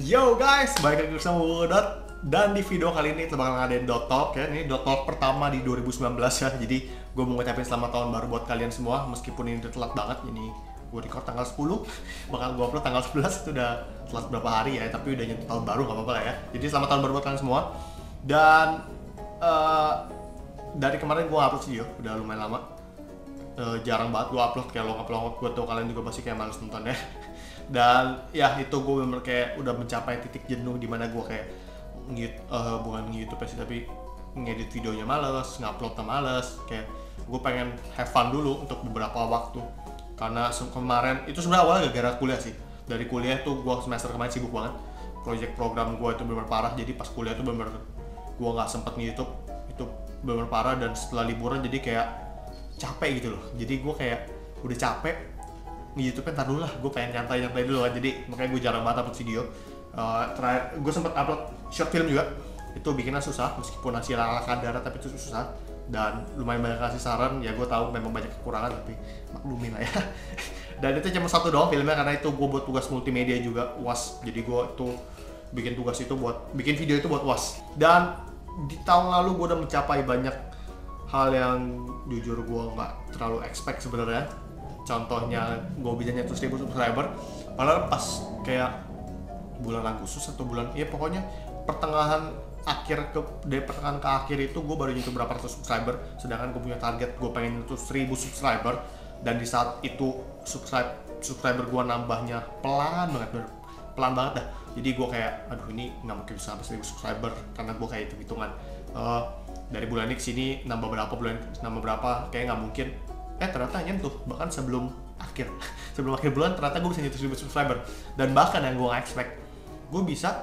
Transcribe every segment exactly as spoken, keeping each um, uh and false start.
Yo guys, balik lagi bersama Wudot. Dan di video kali ini kita bakal ngadain Dot Talk ya. Ini Dot Talk pertama di dua ribu sembilan belas ya. Jadi gue mau ngucapin selamat tahun baru buat kalian semua. Meskipun ini udah telat banget. Ini gue record tanggal sepuluh, bakal gue upload tanggal sebelas. Itu udah telat berapa hari ya. Tapi udah nyentuh tahun baru, gak apa-apa lah ya. Jadi selamat tahun baru buat kalian semua. Dan uh, dari kemarin gue upload video, udah lumayan lama. uh, Jarang banget gue upload, kayak longkap-longkap. Gue tau kalian juga pasti kayak males nonton ya. Dan ya itu gue bener kayak udah mencapai titik jenuh dimana gue kayak ngit, uh, bukan nge-youtube sih, tapi ngedit videonya males, nguploadnya males. Kayak gue pengen have fun dulu untuk beberapa waktu. Karena kemarin, itu sebenarnya awalnya gara-gara kuliah sih. Dari kuliah tuh gue semester kemarin sibuk banget. Project program gue itu bener parah, jadi pas kuliah tuh bener gue gak sempet nge-youtube. Itu bener parah, dan setelah liburan jadi kayak capek gitu loh. Jadi gue kayak udah capek nge-youtube ntar dulu lah, gue pengen nyantai-nyantai dulu kan. Jadi makanya gue jarang banget upload video. uh, Terakhir, gue sempet upload short film juga. Itu bikinnya susah, meskipun hasil ala kadar tapi itu susah. Dan lumayan banyak kasih saran, ya gue tahu memang banyak kekurangan tapi maklumin lah ya. Dan itu cuma satu doang filmnya, karena itu gue buat tugas multimedia juga, U A S. Jadi gue tuh bikin tugas itu buat, bikin video itu buat U A S. Dan di tahun lalu gue udah mencapai banyak hal yang jujur gue nggak terlalu expect sebenarnya. Contohnya gue bisa nyentuh seribu subscriber, padahal pas kayak bulan Agustus atau bulan, ya pokoknya pertengahan akhir ke dari pertengahan ke akhir itu gue baru nyentuh berapa ratus subscriber, sedangkan gue punya target gue pengen nyentuh seribu subscriber. Dan di saat itu subscribe subscriber gue nambahnya pelan banget, pelan banget dah. Jadi gue kayak aduh ini nggak mungkin bisa sampai seribu subscriber, karena gue kayak hitung hitungan uh, dari bulan ini ke sini nambah berapa, bulan nambah berapa, kayak nggak mungkin. Eh ternyata nyentuh, bahkan sebelum akhir sebelum akhir bulan ternyata gue bisa nyentuh seribu subscriber. Dan bahkan yang gue gak expect, gue bisa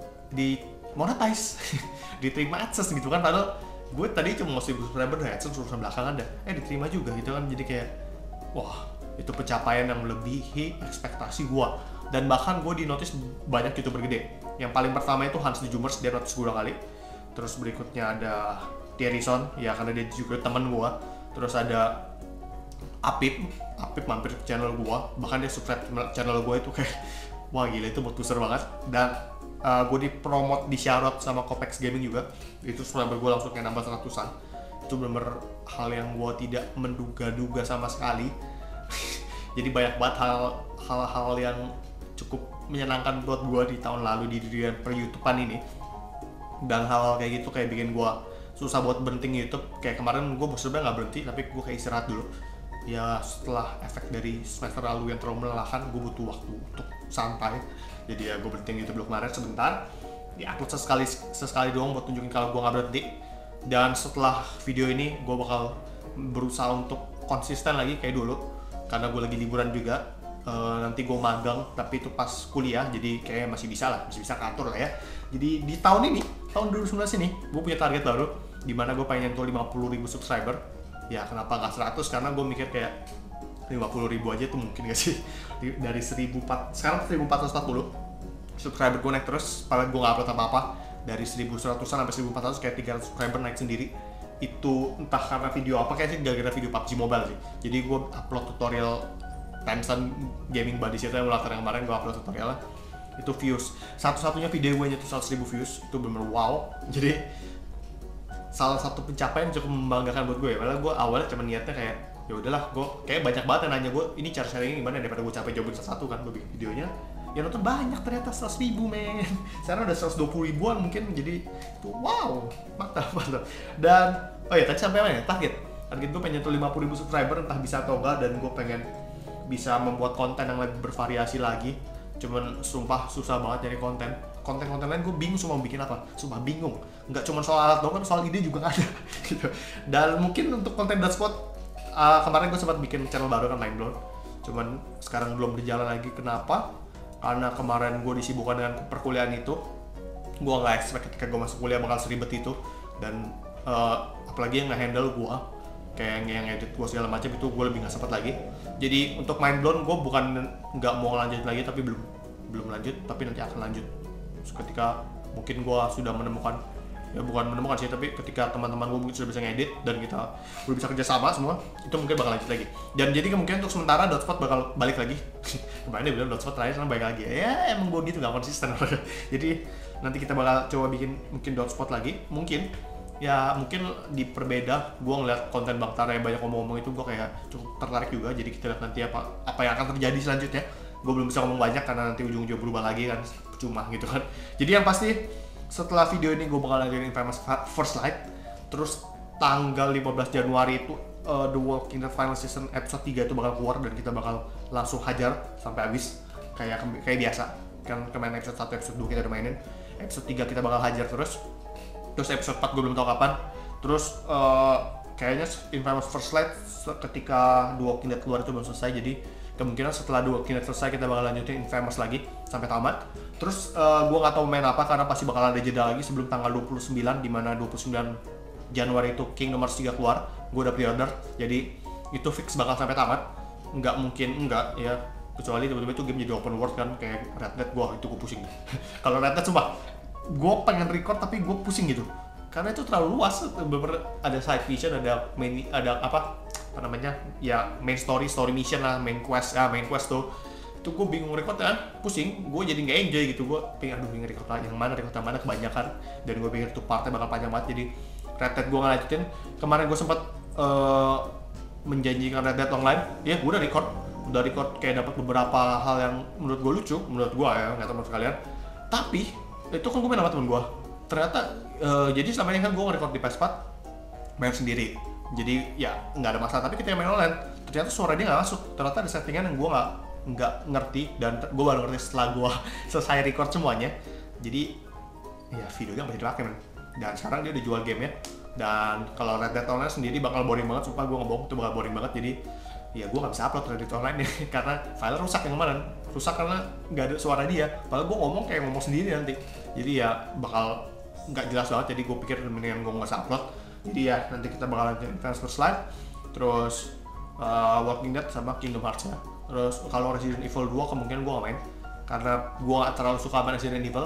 di monetize diterima AdSense gitu kan. Padahal gue tadi cuma mau seribu subscriber dari AdSense urusan belakangan dah, eh diterima juga gitu kan. Jadi kayak wah, itu pencapaian yang melebihi ekspektasi gue. Dan bahkan gue di notice banyak youtuber gede. Yang paling pertama itu Hans the Zoomers, dia notice gue dua kali. Terus berikutnya ada Thierryson, ya karena dia juga temen gue. Terus ada Apip, Apip mampir ke channel gua, bahkan dia subscribe channel gua. Itu kayak wah gila, itu mood-booster banget. Dan uh, gua dipromot, di shoutout sama Kopex Gaming juga. Itu subscriber gua langsung kayak nambah seratusan. Itu bener-bener hal yang gua tidak menduga-duga sama sekali. Jadi banyak banget hal, hal-hal yang cukup menyenangkan buat gua di tahun lalu di dunia per YouTubean ini. Dan hal-hal kayak gitu kayak bikin gua susah buat berhenti YouTube. Kayak kemarin gua sebenarnya nggak berhenti, tapi gua kayak istirahat dulu. Ya setelah efek dari semester lalu yang terlalu melelahkan, gue butuh waktu untuk santai. Jadi ya gue berhenti YouTube dulu kemarin sebentar, ya upload sesekali sesekali doang buat tunjukin kalau gue nggak berhenti. Dan setelah video ini gue bakal berusaha untuk konsisten lagi kayak dulu, karena gue lagi liburan juga. E, nanti gue magang, tapi itu pas kuliah, jadi kayaknya masih bisa lah, masih bisa ngatur lah ya. Jadi di tahun ini, tahun dua ribu sembilan belas ini, gue punya target baru, dimana gue pengen nyentuh lima puluh ribu subscriber. Ya kenapa nggak seratus, karena gue mikir kayak lima puluh ribu aja tuh mungkin gak sih. Dari seribu empat, sekarang seribu empat ratus empat puluh subscriber gue naik terus, padahal gue nggak upload apa-apa. Dari seribu seratusan sampai seribu empat ratus, kayak tiga ratus subscriber naik sendiri. Itu entah karena video apa, kayak sih gara-gara video P U B G Mobile sih. Jadi gue upload tutorial Tencent Gaming Buddies itu yang latar yang kemarin gue upload tutorialnya. Itu views, satu-satunya video gue nyentuh seratus ribu views, itu bener wow. Jadi salah satu pencapaian yang cukup membanggakan buat gue ya. Padahal gue awalnya cuma niatnya kayak ya udahlah, gue kayak banyak banget yang nanya gue ini cara sharing gimana, daripada gue capek jawabin satu-satu kan. Gue bikin videonya ya nonton banyak, ternyata seratus ribu men. Sekarang udah seratus dua puluh ribuan mungkin. Jadi tuh wow, mantap mantap. Dan oh ya tadi sampai mana ya, target target gue pengen nyentuh lima puluh ribu subscriber, entah bisa atau enggak. Dan gue pengen bisa membuat konten yang lebih bervariasi lagi. Cuman sumpah susah banget nyari konten konten-konten lain, gue bingung semua bikin apa, sumpah bingung. Nggak cuma soal alat doang kan, soal ide juga nggak ada gitu. Dan mungkin untuk konten Dotspot, uh, kemarin gue sempat bikin channel baru kan, Mindblown, cuman sekarang belum berjalan lagi. Kenapa? Karena kemarin gue disibukkan dengan perkuliahan itu. Gue nggak expect ketika gue masuk kuliah bakal seribet itu. Dan uh, apalagi yang nge-handle gue, kayak yang edit gue segala macam, itu gue lebih nggak sempat lagi. Jadi untuk Mindblown gue bukan nggak mau lanjut lagi, tapi belum belum lanjut, tapi nanti akan lanjut ketika mungkin gue sudah menemukan ya bukan menemukan sih, tapi ketika teman-teman gue mungkin sudah bisa ngedit dan kita udah bisa kerja sama semua, itu mungkin bakal lanjut lagi. Dan jadi kemungkinan untuk sementara Dotspot bakal balik lagi. Kemarin dia bilang Dotspot terakhir, sekarang balik lagi. Ya emang gue gitu, gak konsisten. Jadi nanti kita bakal coba bikin mungkin Dotspot lagi, mungkin ya mungkin diperbeda. Gue ngeliat konten Bang Tara yang banyak ngomong-ngomong itu, gue kayak cukup tertarik juga. Jadi kita lihat nanti apa apa yang akan terjadi selanjutnya. Gue belum bisa ngomong banyak karena nanti ujung-ujung berubah lagi kan, cuma gitu kan. Jadi yang pasti setelah video ini gue bakal lanjutin Infamous First Light. Terus tanggal lima belas Januari itu uh, The Walking Dead Final Season episode tiga itu bakal keluar, dan kita bakal langsung hajar sampai habis kayak kayak biasa. Kan kemarin episode satu, episode dua kita udah mainin. Episode tiga kita bakal hajar terus. Terus episode empat gue belum tahu kapan. Terus uh, kayaknya Infamous First Light ketika The Walking Dead keluar itu belum selesai. Jadi kemungkinan setelah The Walking Dead selesai kita bakal lanjutin Infamous lagi sampai tamat. Terus uh, gue gak tahu main apa karena pasti bakal ada jeda lagi sebelum tanggal dua puluh sembilan, dimana dua puluh sembilan Januari itu Kingdom Hearts tiga keluar. Gue udah pre-order, jadi itu fix bakal sampai tamat. Nggak mungkin enggak ya, kecuali tiba-tiba itu game jadi open world kan kayak Red Dead. Gue itu gue pusing. Kalau Red Dead sumpah gue pengen record tapi gue pusing gitu karena itu terlalu luas. Ada side mission, ada main, ada apa apa namanya ya, main story, story mission lah, main quest, ah main quest tuh itu gue bingung record kan, pusing, gue jadi nggak enjoy gitu. Gue pengen aduh pengen record yang mana, record yang mana, kebanyakan, dan gue pikir itu partnya bakal panjang banget. Jadi Red Dead gue ngelanjutin. Kemarin gue sempat uh, menjanjikan Red Dead Online, ya gue udah record, udah record kayak dapat beberapa hal yang menurut gue lucu, menurut gue ya, nggak tahu menurut kalian. Tapi itu kan gue main sama temen gue, ternyata uh, jadi selama ini kan gue nge-record di P S empat main sendiri, jadi ya nggak ada masalah. Tapi ketika main online ternyata suara dia nggak masuk, ternyata ada settingan yang gue nggak nggak ngerti, dan gue baru ngerti setelah gue selesai record semuanya. Jadi ya videonya masih dipakai men, dan sekarang dia udah jual game ya. Dan kalau Red Dead Online sendiri bakal boring banget, sumpah gue ngebohong, itu bakal boring banget. Jadi ya gue nggak bisa upload Red Dead Online karena file rusak yang kemarin, rusak karena nggak ada suara dia. Padahal gue ngomong kayak ngomong sendiri nanti, jadi ya bakal nggak jelas banget. Jadi gue pikir mendingan gue nggak usah upload. Jadi ya nanti kita bakal lanjutin Infamous First Light, terus uh, Walking Dead sama Kingdom Hearts ya. Terus kalau Resident Evil dua kemungkinan gue nggak main karena gue nggak terlalu suka main Resident Evil.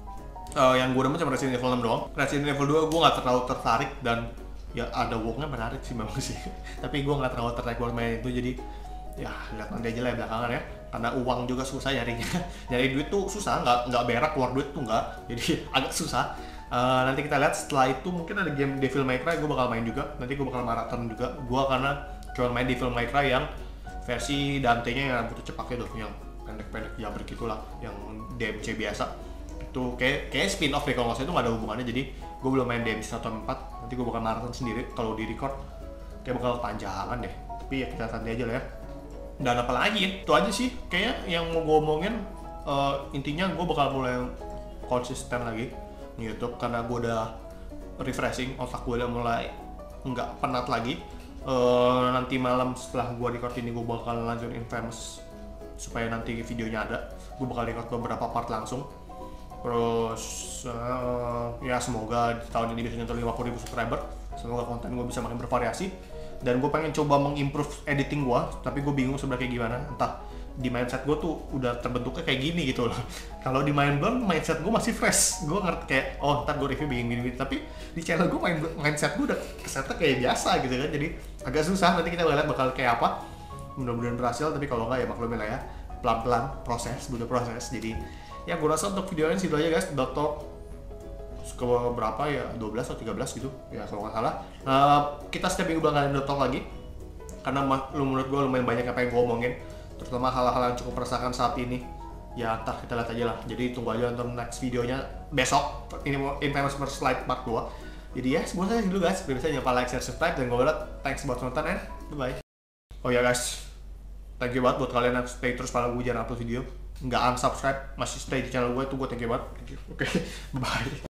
Uh, yang gue demen cuma Resident Evil enam doang. Resident Evil dua gue nggak terlalu tertarik, dan ya ada Wong-nya menarik sih memang sih. Tapi gue nggak terlalu tertarik buat main itu. Jadi ya lihat nanti aja lah ya belakangan ya, karena uang juga susah nyarinya. Nyari duit tuh susah, nggak nggak berak keluar duit tuh nggak, jadi agak susah. Uh, nanti kita lihat setelah itu mungkin ada game Devil May Cry, gue bakal main juga. Nanti gue bakal maraton juga. Gue karena cuma main Devil May Cry yang versi Dante-nya yang rambutnya cepaknya tuh, yang pendek-pendek jabrik gitulah, yang D M C biasa. Itu kayak kayak spin off deh kalau nggak salah, itu nggak ada hubungannya. Jadi gue belum main D M C satu sampai empat. Nanti gue bakal maraton sendiri. Kalau di record kayak bakal panjangan deh. Tapi ya kita santai aja lah ya. Dan apalagi ya, itu aja sih kayaknya yang mau gue omongin. Uh, intinya gue bakal mulai konsisten lagi di YouTube karena gue udah refreshing, otak gue udah mulai nggak penat lagi. Uh, nanti malam setelah gue record ini gue bakal lanjutin Infamous supaya nanti videonya ada. Gue bakal record beberapa part langsung. Terus uh, ya semoga di tahun ini bisa nyentuh lima puluh ribu subscriber. Semoga konten gue bisa makin bervariasi. Dan gue pengen coba mengimprove editing gue, tapi gue bingung sebenarnya kayak gimana. Entah di mindset gue tuh udah terbentuknya kayak gini gitu loh. Kalau di Mindblown mindset gue masih fresh, gue ngerti kayak oh ntar gue review begini-begini. Tapi di channel gue main mindset gue udah kesetnya kayak biasa gitu kan. Jadi agak susah. Nanti kita lihat bakal kayak apa. Mudah-mudahan berhasil, tapi kalau nggak ya maklumin lah ya. Pelan-pelan proses, butuh proses. Jadi ya gue rasa untuk video ini segitu aja guys. Udah talk ke berapa ya, dua belas atau tiga belas gitu ya kalau nggak salah. Uh, kita setiap minggu bakal ada talk lagi karena lu menurut gue lumayan banyak apa yang gue omongin, terutama hal-hal yang cukup meresahkan saat ini. Ya ntar kita lihat aja lah, jadi tunggu aja untuk next videonya besok. Ini Infamous First Light part dua. Jadi ya sebelum saya dulu guys, bisa jangan lupa like, share, subscribe, dan gue bilang thanks buat nonton and bye. Oh ya guys, thank you banget buat kalian yang stay terus pada gue jarang upload video, nggak unsubscribe, masih stay di channel gue, tuh gue thank you banget. Thank you. Oke, okay. Bye.